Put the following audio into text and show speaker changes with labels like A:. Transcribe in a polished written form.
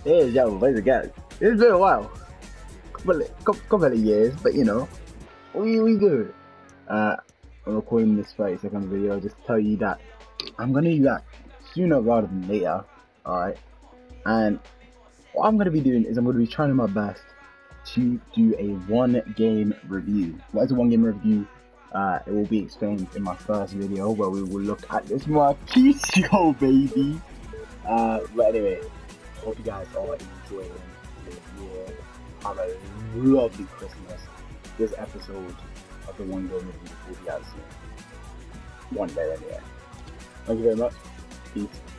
A: Hey, yo, where's the guys? It's been a while. Couple of years, but you know, we good. Uh, I'm recording this 30 seconds video just to tell you that I'm gonna do that sooner rather than later. Alright? And what I'm gonna be doing is I'm gonna be trying my best to do a one game review. What is a one game review? It will be explained in my first video where we will look at this my PCO baby. But anyway, hope you guys are enjoying this year. Have a lovely Christmas. This episode of the One Game Review will be out soon. One day anyway. Thank you very much. Peace.